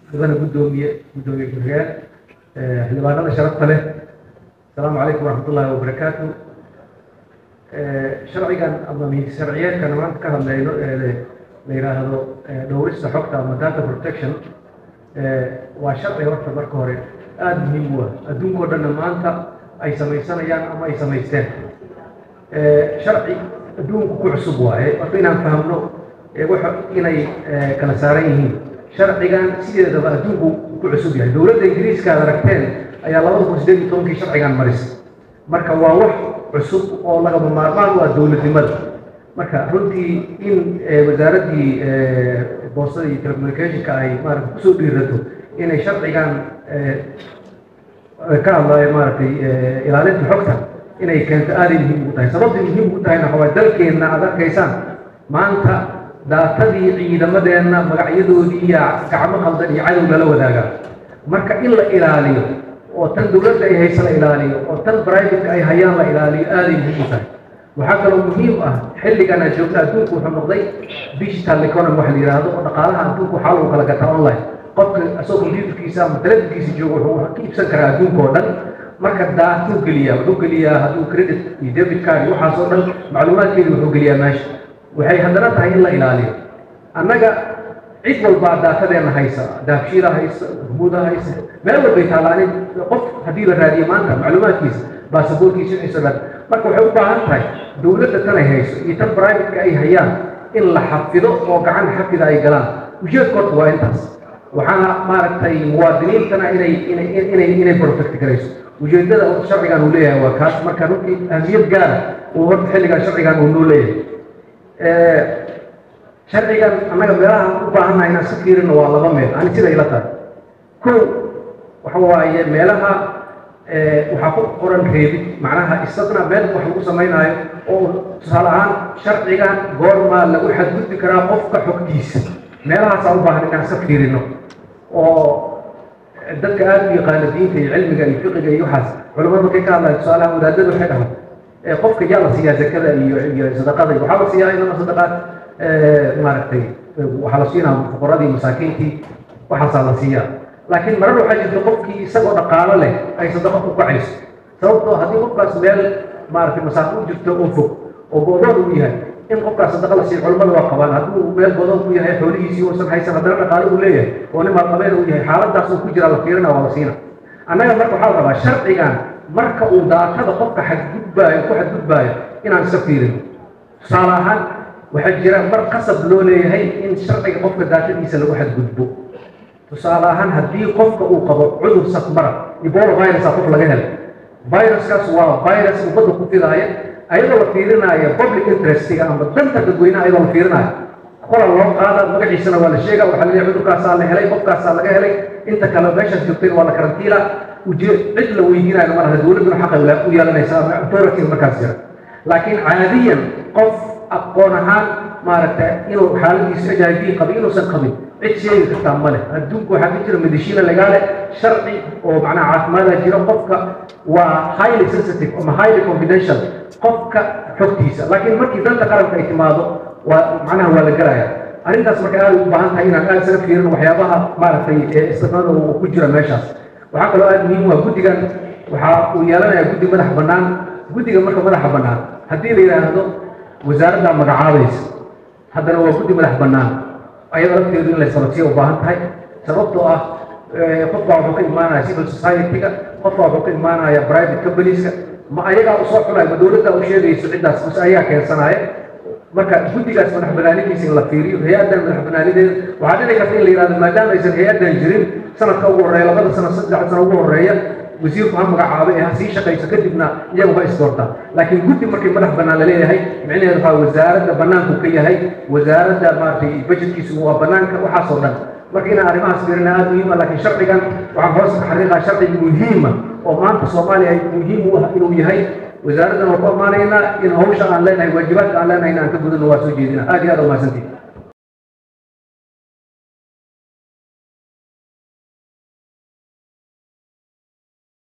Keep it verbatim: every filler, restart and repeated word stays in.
مدن قدومية قدومية كرجال حلبانا شرفت له. السلام عليكم ورحمة الله وبركاته. شرعي كان أمامي شرعيات كان ما تكهل لينو ليرا هذا دوريس حقته أما data protection وشرعي وقت بركوري أدمي هو أدون كودنا ما أنت أي سميسنا يان أما أي سميستين شرعي أدون كعصب واحد وفينا نفهمه وح إني كنسارين شرعي كان سيدة دبا أدون كعصب يعني دولة الإنجليز كان ركتين أي الله وسدين تونكي شرعي كان مريس مركا واوح عصب أو لقى بمارمان ودولة المد مركا رنتي إن وزارتي بوصلي تلفزيون كاي مارك سوق بيرتو إن شرعي كان كان الله مارتي إعلانات حقتها إنه كانت آلي مهم وتاي سبب مهم وتاي نحو ذلك إن هذا كيسان ما أنت دا تدي عيد مدينة مقعيدو دي كعم خلدني يعيدو للو ذاك مركا إلا إلالي وتن دولة أي هيسل إلالي وتن برايفت أي هيان لا إلالي آلي مهم وتاي وحتى لو مهم أه حل كان جوكنا دوك وحمضي ديجيتال ايكونومي واحد يراهدو ودقالها دوك وحالو كلا قتا أونلاين قبل أسوق الفيديو كيسا مثلاً كيس جوجو هو كيف سكر دوك ودن مركز دا دوك ليا دوك ليا هدو كريدت ديبت كارد وحاصل معلومات كذي دوك ليا ماشي وهي هندرات هاي الله إلالي أنا جا عيد والبعض دا تدين هايسا دا بشيرة هايسا مودا هايسا ما هو البيت على قط هدي الراديو ما أنت معلومات كيس باسبور كيس إنسان مركز حب عن هاي دولة تنا هايسا يتم برايفت كأي هيان إلا حفظه وقعن حفظ أي كلام وجد قط وإنتاس وحنا ماركتي مواطنين كنا إلى إلى إلى إلى بروتكت كريس وجدنا الشرع كانوا ليه وكاس ما كانوا أمير قال وهو حل كان الشرع كانوا ليه شرع كان أنا قبلها وبعنا هنا سكير إنه والله ضمن أنا كذا إلى تر كل وحوا مالها وحقوق قرن خيبي معناها استثناء بين وحقوق سمينا أو صالحان شرع كان غور ما لو حد بدك كرا قفك حكيس مالها صار بعنا هنا سكير إنه dadka aad u yaqaan diinta iyo cilmiga iyo fiqiga iyo waxaas culimadu ka hadlaan su'aalaha wadaadadu waxay dhahaan ee qofka yaa la siiyaa zakada iyo iyo sadaqada waxa la siiyaa inama sadaqaad ee maaragtay waxa la siinaa fuqaradii masaakiintii waxa la siiyaa laakiin marar waxa jirta qofkii isagoo dhaqaale leh ay sadaqa ku kacayso sababtoo haddii qofkaas meel maaragtay masaakiin u jirto oo fog oo boodad u yahay in qofkaas sadaqa la siiyo culimadu waa qabaan hadduu meel boodad u yahay xoolihiisii uusan haysan haddana dhaqaale u leeyahay oo nin maalqabeen u yahay xaaladaas uu ku jira la fiirina waa la siina annaga marka waxaa la rabaa sharcigan marka uu daatada qofka xadgudbaayo ku xadgudbaayo inaan iska fiirin tusaale ahaan waxaa jira mar qasab loo leeyahay in sharciga qofka daatadiisa lagu xadgudbo tusaale ahaan haddii qofka uu qabo cudur safmara ebola virus qof laga helo viruskaas waa virus ummadda ku fidaaya ayadoo la fiirinayo public interestiga ama danta dadweynaha ayadoo la fiirinayo qola loo qaada magaciisana waa la sheegaa waxaa leeyahay cudurkaasaa la helay qofkaasaa laga helay inta kale meeshaas joogteen waa la karantiila ujeed cid la weydiinayo malaha dowladduna xaqa u yeelanaysaa authority markaas jira laakiin caadiyan qof aqoon ahaan maaragtay inuu xaaladiisa h i v qabin inuusan qabin cid sheegi kartaa male adduunku waxaa ka jira medicina lagaale sharci oo macnaha caafimaada jira qofka waa highly sensitive ama highly confidential qofka xogtiisa laakiin markii danta qaranka ay timaado waa macnaha waa la galayaa arrintaas marka aad u baahan tahay inaan aad isaga fiirin waxyaabaha maaragtay isticmaalada uu ku jira meeshaas waxaa kaloo aad muhiim ah guddigan waxaa uu yeelanayaa guddi madax bannaan guddiga marka madaxa bannaan haddii la yidhaahdo wasaaradda magacaabaysa haddana waa guddi madax bannaan ayadoo lafteedu in la isqabadsiyo u baahan tahay sababtoo ah qof baa wuxuu ka imaanaya civil society-ga qof baa wuxuu ka imaanaya private companies-ka ma ayagaa u soo xulaya ma dowladda u sheegayso ciddaas mase ayaa keensanaya marka guddigaas madax bannaanidiisa in la fiiriyo hay-addan madax bannaanideeda waxaa dhici karta in la yidhahdo maadaama aysan hay-addan jirin sanadka ugu horreeya labada sano saddex sano ugu horreeya wasiirku ha magacaabay ee ha sii shaqayso kadibna iyagu ha isdoortaa laakiin guddi markii madax bannaan la leeyahay micnaheedu waxaa wasaaradda bannaanku ka yahay wasaaradda maaragtay budgetkiisu waa bannaanka waxaasoo dhan marka inaan arrimahaas fiirina aad muhiim ah laakiin sharcigan waxaan hoos ka xariiqaa sharci muhiima oo maanta soomaaliya ay muhiim u ah inuu yahay wasaaraddan waa ku ammaanaynaa in hawsha aan leenahay waajibaadka aan leenahay inaan ka gudano waa soo jeedina aad iyo aad u mahadsantihin